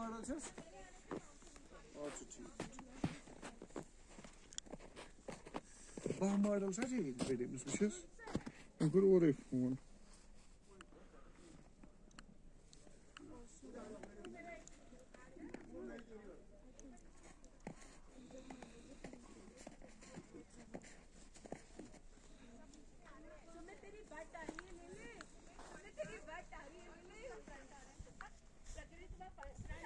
Model छस? अच्छा ठीक। बह मॉडल छ जी बेटे में सुशस उनको और एक फोन तेरी बात आ रही है ले ले, तेरी बात आ रही है ले ले,